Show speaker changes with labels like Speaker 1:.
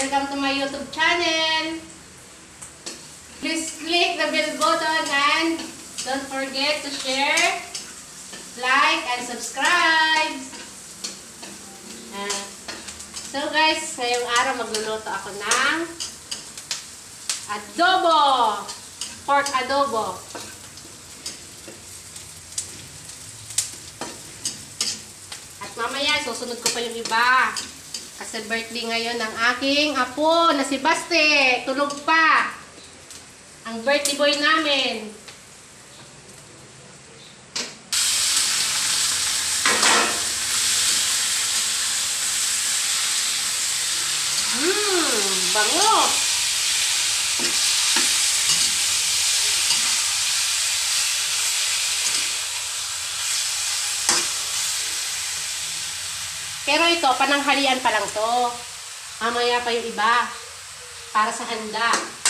Speaker 1: Welcome to my YouTube channel. Please click the bell button and don't forget to share, like, and subscribe. So guys, ngayong araw magluluto ako ng adobo. Pork adobo. At mamaya, susunod ko pa yung iba. Kasi birthday ngayon ng aking apo na si Baste. Tulog pa. Ang birthday boy namin. Bango. Pero ito, pananghalian pa lang to. Mamaya pa yung iba. Para sa handa.